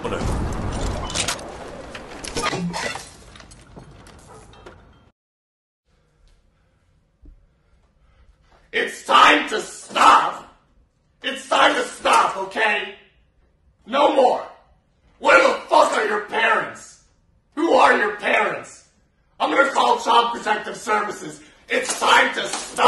It's time to stop! It's time to stop, okay? No more! Where the fuck are your parents? Who are your parents? I'm gonna call Child Protective Services. It's time to stop!